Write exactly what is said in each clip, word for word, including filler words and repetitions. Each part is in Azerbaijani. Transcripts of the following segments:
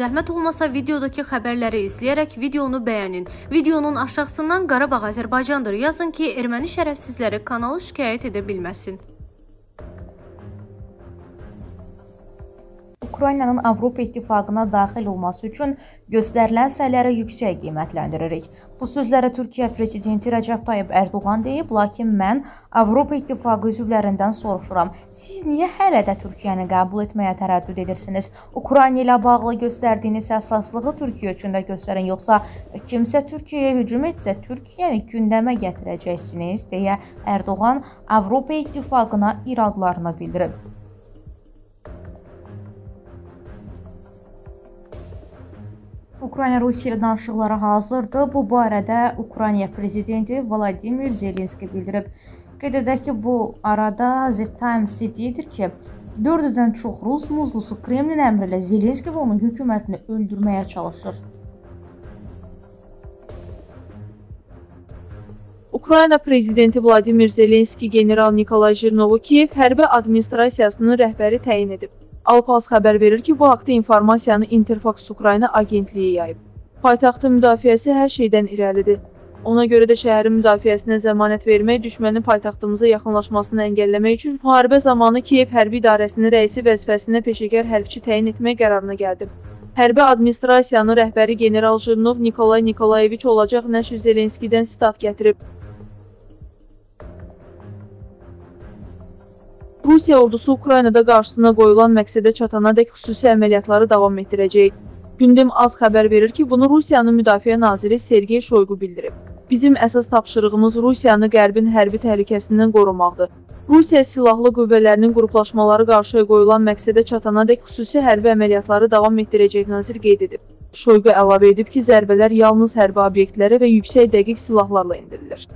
zəhmət olmasa videodakı xəbərləri izləyərək videonu bəyənin. Videonun aşağısından Qarabağ Azərbaycandır yazın ki, erməni şərəfsizləri kanalı şikayət edə bilməsin. Ukraynanın Avropa İttifaqına daxil olması üçün göstərilən səyləri yüksək qiymətləndiririk. Bu sözləri Türkiyə Prezidenti Rəcəb Tayyip Ərdoğan deyib, lakin mən Avropa İttifaqı üzvlərindən soruşuram. Siz niyə hələ də Türkiyəni qəbul etməyə tərəddüd edirsiniz? Ukrayna ilə bağlı göstərdiyiniz həssaslığı Türkiyə üçün də göstərin, yoxsa kimsə Türkiyəyə hücum etsə, Türkiyəni gündəmə gətirəcəksiniz, deyə Ərdoğan Avropa İttifaqına iradlarını bildirib. Ukrayna Rusiya ilə danışıqlara hazırdır. Bu barədə Ukrayna Prezidenti Vladimir Zelenski bildirib. Qeyd edək ki, bu arada The Times deyir ki, dörd yüzdən çox Rus muzlusu Kremlin əmri ilə Zelenski və onun hökumətini öldürməyə çalışır. Ukrayna Prezidenti Vladimir Zelenski general Nikolay Jirnovu Kiyev hərbi administrasiyasının rəhbəri təyin edib. Alpaz xəbər verir ki, bu haqda informasiyanı Interfax Ukrayna agentliyi yayıb. Paytaxtın müdafiəsi hər şeydən irəlidir. Ona görə də şəhərin müdafiəsinə zəmanət vermək, düşmənin paytaxtımıza yaxınlaşmasını əngəlləmək üçün müharibə zamanı Kiyev hərbi idarəsinin rəisi vəzifəsinə peşəkar hərbçi təyin etmək qərarına gəldim. Hərbi administrasiyanın rəhbəri general Jirnov Nikolay Nikolayeviç olacaq nəşr Zelenskidən sitat gətirib. Rusiya ordusu Ukraynada qarşısına qoyulan məqsədə çatanadək xüsusi əməliyyatları davam etdirəcək. Gündəm Az xəbər verir ki, bunu Rusiyanın Müdafiə naziri Sergey Shoygu bildirib. Bizim əsas tapşırığımız Rusiyanı Qərbin hərbi təhlükəsindən qorumaqdır. Rusiya silahlı qüvvələrinin qruplaşmaları qarşıya qoyulan məqsədə çatanadək xüsusi hərbi əməliyyatları davam etdirəcək nazir qeyd edib. Shoygu əlavə edib ki, zərbələr yalnız hərbi obyektlərə və yüksək dəqiq silahlarla endirilir.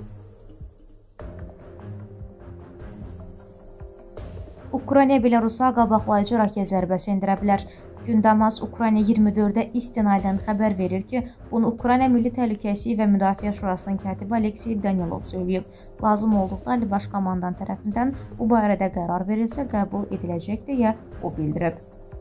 Ukrayna Belarusa qabaqlayıcı raket zərbəsi endirə bilər. Gündəmaz Ukrayna iyirmi dördə istinaydən xəbər verir ki, bunu Ukrayna Milli Təhlükəsizlik və Müdafiə Şurasının katibi Aleksey Danilov söyləyib. Lazım olduqda Ali Baş Komandan tərəfindən bu barədə qərar verilsə qəbul ediləcək deyə o bildirib.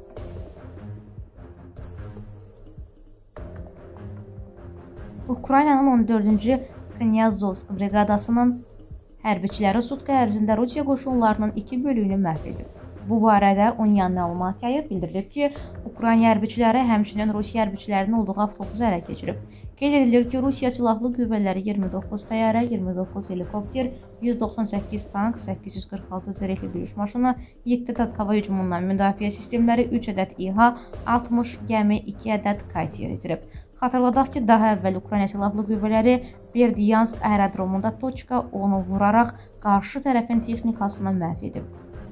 Ukraynanın on dördüncü Knyazovsk briqadasının hərbiçiləri sutka ərzində Rusiya qoşunlarının iki bölüyünü məhv edib. Bu barədə UNIAN məlumat yayıb, bildirilib ki, Ukrayna hərbiçiləri həmçinin Rusiya hərbiçilərinin olduğu avtobusu ələ keçirib. Qeyd edilir ki, Rusiya Silahlı Qüvvələri iyirmi doqquz təyyarə, iyirmi doqquz helikopter, yüz doxsan səkkiz tank, səkkiz yüz qırx altı zirehli döyüş maşını, yeddi ədəd hava hücumundan müdafiə sistemləri, üç ədəd İHA, altmış gəmi, iki ədəd kayt yeritirib. Xatırladaq ki, daha əvvəl Ukrayna Silahlı Qüvvələri Berdyansk aerodromunda Toçka onu vuraraq qarşı tərəfin texnikasını məhv edib.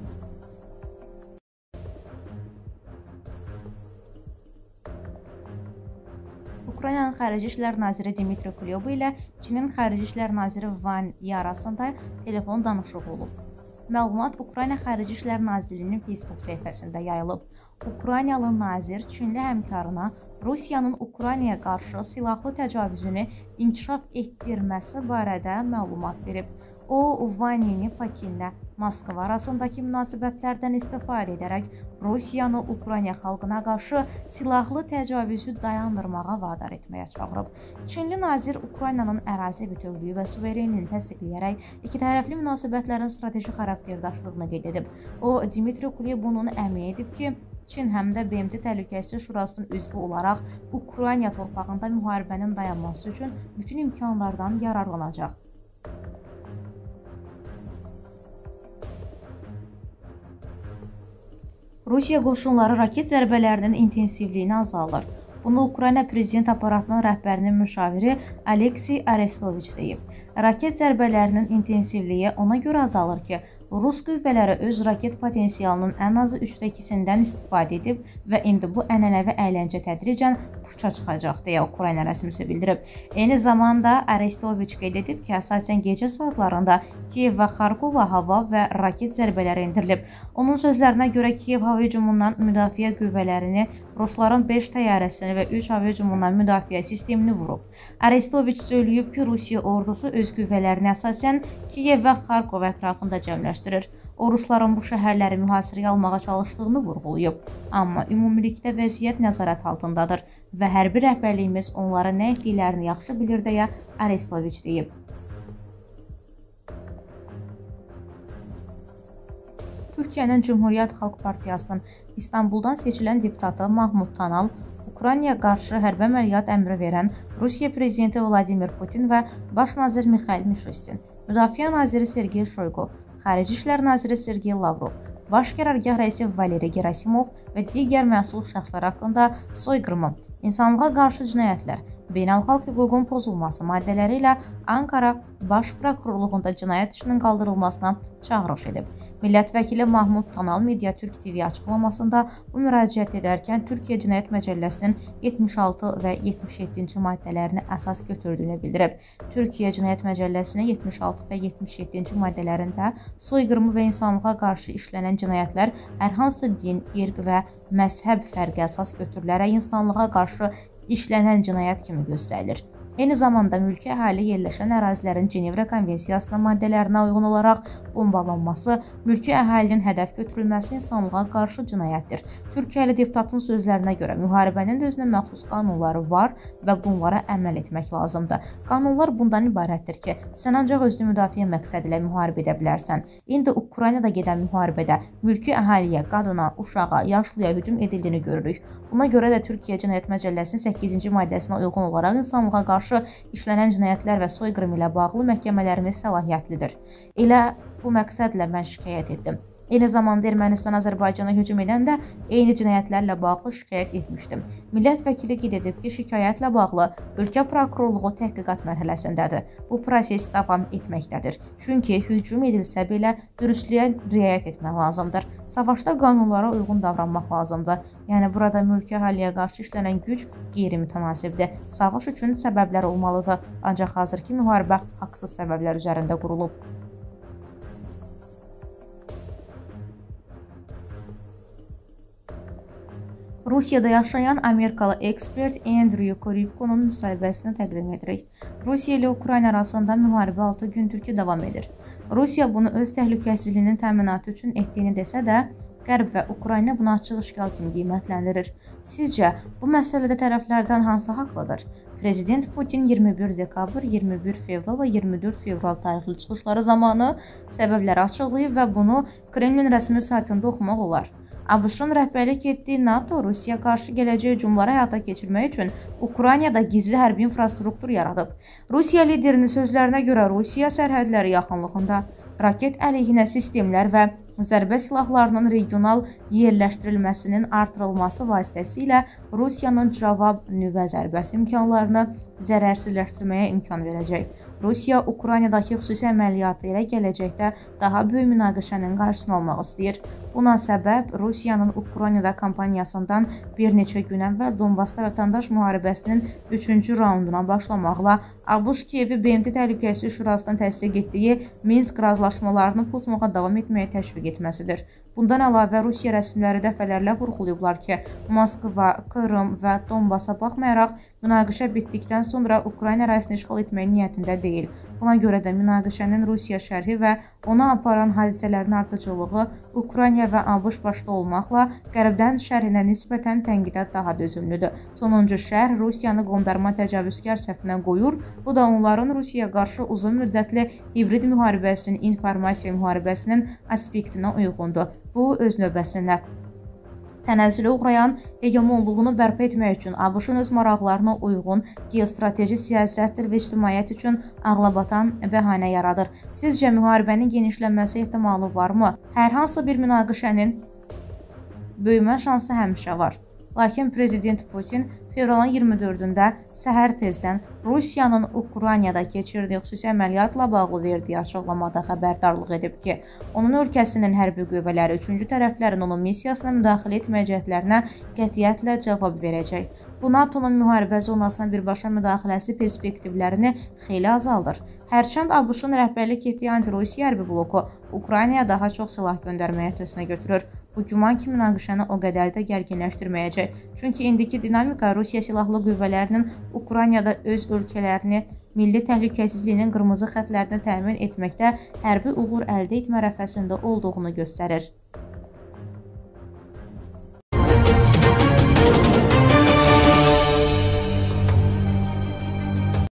Ukraynanın Xarici İşlər Naziri Dmitri Kuleba ilə Çinin Xarici İşlər Naziri Wang Yi arasında telefon danışığı olub. Məlumat Ukrayna Xarici İşlər Nazirliyinin Facebook səhifəsində yayılıb. Ukraynalı nazir Çinli həmkarına Rusiyanın Ukraynaya qarşı silahlı təcavüzünü inkişaf etdirməsi barədə məlumat verib. O, Wang Yini Pekinlə Moskva arasındakı münasibətlərdən istifadə edərək Rusiyanı Ukrayna xalqına qarşı silahlı təcavüzü dayandırmağa vadar etməyə çağırıb. Çinli nazir Ukraynanın ərazi bütövlüyü və suverenliyini təsdiqləyərək ikitərəfli münasibətlərin strateji xarakter daşıdığını qeyd edib. O, Dmitri Kuleba'nın əmin edib ki, Çin həm də B M T Təhlükəsizlik Şurasının üzvü olaraq Ukrayna torpağında müharibənin dayanması üçün bütün imkanlardan yararlanacaq. Rusiya qoşunları raket zərbələrinin intensivliyini azaldır. Bunu Ukrayna Prezident aparatının rəhbərinin müşaviri Aleksey Arestoviç deyib. Raket zərbələrinin intensivliyi ona görə azalır ki, Rus qüvvələri öz raket potensialının ən azı üçdə ikisindən istifadə edib və indi bu ənənəvi əyləncə tədricən puça çıxacaq, deyə Ukrayna rəsmisi bildirib. Eyni zamanda Arestoviç qeyd edib ki, əsasən gecə saatlarında Kiyev və Xarkova hava və raket zərbələri endirilib. Onun sözlərinə görə Kiyev hava hücumundan müdafiə qüvvələrini, Rusların beş təyyarəsini və üç hava hücumundan müdafiə sistemini vurub. Arestoviç söyləyib ki, Rusiya ordusu öz qüvvələrini əsasən Kiyev və Xarkov ətrafında cəmləşdirib. eleştirir. O, Rusların bu şəhərləri mühasirəyə almağa çalışdığını vurğulayıb. Amma ümumilikdə vəziyyət nəzarət altındadır və hərbi rəhbərliyimiz onlara nə etdiklərini yaxşı bilir deyə Arestoviç deyib. Türkiyənin Cümhuriyyət Xalq Partiyasının İstanbuldan seçilən deputatı Mahmud Tanal, Ukraynaya qarşı hərbi əməliyyat əmri verən Rusiya prezidenti Vladimir Putin və baş nazir Mikhail Mishustin, Müdafiə naziri Sergey Shoygu, Xarici İşlər naziri Sergey Lavrov, Baş qərargah rəisi Valeri Gerasimov və digər məsul şəxslər haqqında soyqırımı, insanlığa qarşı cinayətlər, beynəlxalq hüququn pozulması maddələri ilə Ankara Baş Prokurorluğunda cinayət işinin qaldırılmasına çağırış edib. Millət vəkili Mahmud Tanal Mediatürk T V açıqlamasında bu müraciət edərkən Türkiyə Cinayət Məcəlləsinin yetmiş altı və yetmiş yeddinci maddələrini əsas götürdüyünü bildirib. Türkiyə Cinayət Məcəlləsinin yetmiş altı və yetmiş yeddinci maddələrində soyqırımı və insanlığa qarşı işlənən cinayətlər hər hansı din, irq və məzhəb fərqi əsas götürülərək insanlığa qarşı işlənən cinayət kimi göstərilir. Eyni zamanda mülki əhali yerləşən ərazilərin Cenevra Konvensiyasının maddələrinə uyğun olaraq bombalanması, mülki əhalinin hədəf götürülməsi insanlığa qarşı cinayətdir. Türkiyəli deputatın sözlərinə görə müharibənin özünə məxsus qanunları var və bunlara əməl etmək lazımdır. Qanunlar bundan ibarətdir ki, sən ancaq özünü müdafiə məqsədi ilə müharibə edə bilərsən. İndi Ukraynada gedən müharibədə mülki əhaliyə, qadına, uşağa, yaşlıya hücum edildiyini görürük. Buna görə də Türkiyə Cinayət Məcəlləsinin səkkizinci maddəsinə uyğun olaraq insanlığa qarşı işlənən cinayətlər və soyqırım ilə bağlı məhkəmələrimiz səlahiyyətlidir. Elə bu məqsədlə mən şikayət etdim. Eyni zamanda Ermənistan Azərbaycana hücum edəndə eyni cinayətlərlə bağlı şikayət etmişdim. Millət vəkili qeyd edib ki, şikayətlə bağlı ölkə prokurorluğu təhqiqat mərhələsindədir. Bu proses davam etməkdədir. Çünki hücum edilsə belə dürüstlüyə riayət etmək lazımdır. Savaşda qanunlara uyğun davranmaq lazımdır. Yəni burada mülki əhaliyə qarşı işlənən güc qeyri-mütənasibdir. Savaş üçün səbəblər olmalıdır. Ancaq hazırki müharibə haqsız səbəblər üzərində qurulub. Rusiyada yaşayan Amerikalı ekspert Andrew Korybkonun müsahibəsini təqdim edirik. Rusiya ilə Ukrayna arasında müharibə altı gündür ki, davam edir. Rusiya bunu öz təhlükəsizliyinin təminatı üçün etdiyini desə də, Qərb və Ukrayna bunu açıq işgal kimi qiymətləndirir. Sizcə, bu məsələdə tərəflərdən hansı haqlıdır? Prezident Putin iyirmi bir dekabr, iyirmi bir fevral və iyirmi dörd fevral tarixli çıxışları zamanı səbəbləri açıqlayıb və bunu Kremlin rəsmi saytında oxumaq olar. ABŞ-ın rəhbərlik etdiyi NATO Rusiya qarşı gələcək hücumları həyata keçirmək üçün Ukraynada gizli hərbi infrastruktur yaradıb. Rusiya liderinin sözlərinə görə Rusiya sərhədləri yaxınlığında raket əleyhinə sistemlər və zərbə silahlarının regional yerləşdirilməsinin artırılması vasitəsilə Rusiyanın cavab nüvə zərbəsi imkanlarını zərərsizləşdirməyə imkan verəcək. Rusiya Ukraynadakı xüsusi əməliyyatı ilə gələcəkdə daha böyük münaqişənin qarşısını almaq istəyir. Buna səbəb Rusiyanın Ukraynada kampaniyasından bir neçə gün əvvəl Donbasda vətəndaş müharibəsinin üçüncü raunduna başlamaqla ABŞ Kiyevi B M T Təhlükəsizlik Şurasının təsdiq etdiyi Minsk razılaşmalarını pozmağa davam etməyə təşviq etməsidir. Bundan əlavə Rusiya rəsmiləri dəfələrlə vurğulayıblar ki, Moskva, Krım və Donbasa baxmayaraq münaqişə bitdikdən sonra Ukrayna ərazisini işğal etmək niyyətində deyil. Buna görə də münaqişənin Rusiya şərhi və ona aparan hadisələrin ardıcılığı Ukrayna və ABŞ başda olmaqla Qərbdən şərhinə nisbətən tənqidə daha dözümlüdür. Sonuncu şərh Rusiyanı qondarma təcavüzkar səfinə qoyur. Bu da onların Rusiyaya qarşı uzun müddətli hibrid müharibəsinin informasiya müharibəsinin aspektinə uyğundur. Bu, öz növbəsində tənəzzülə uğrayan hegemonluğunu bərpa etmək üçün ABŞ-ın öz maraqlarına uyğun geostrateji siyasətdir və ictimaiyyət üçün ağlabatan bəhanə yaradır. Sizcə müharibənin genişlənməsi ehtimalı varmı? Hər hansı bir münaqişənin böyümə şansı həmişə var. Lakin Prezident Putin fevralın iyirmi dördündə səhər tezdən Rusiyanın Ukraynada keçirdiyi xüsusi əməliyyatla bağlı verdiyi açıqlamada xəbərdarlıq edib ki, onun ölkəsinin hərbi qüvvələri üçüncü tərəflərin onun missiyasına müdaxilə etməyəcəklərinə qətiyyətlə cavab verəcək. Bu, NATOnun müharibə zonasına birbaşa müdaxiləsi perspektivlərini xeyli azaldır. Hərçənd ABŞ-ın rəhbərlik etdiyi anti-Rusiya hərbi bloku Ukraynaya daha çox silah göndərməyə tösünə götürür. Bu güman ki, münaqişəni o qədər də gərginləşdirməyəcək. Çünki indiki dinamika Rusiya silahlı qüvvələrinin Ukraynada öz ölkələrini milli təhlükəsizliyin qırmızı xətlərini təmin etməkdə hərbi uğur əldə etmə ərəfəsində olduğunu göstərir.